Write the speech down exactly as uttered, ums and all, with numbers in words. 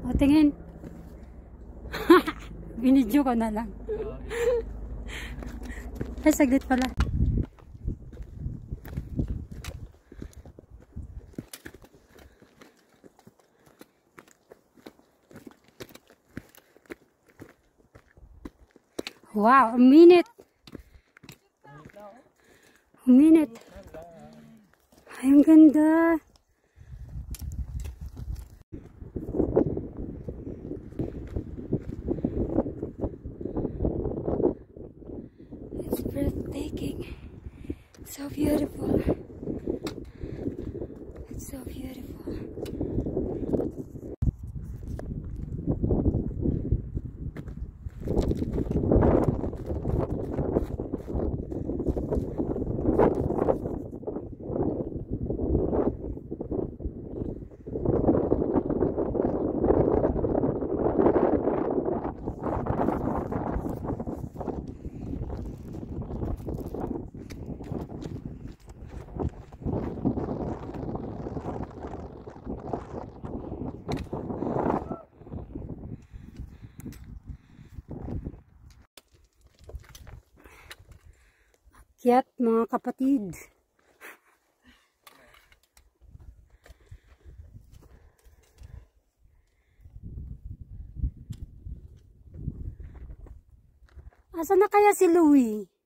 O, tingin. Binidyo ko na lang. Ay, saglit pala. Wow, a minute. A minute. Ay, ang ganda. It's breathtaking. So beautiful. It's so beautiful. Akyat, mga kapatid. Asa na kaya si Louie?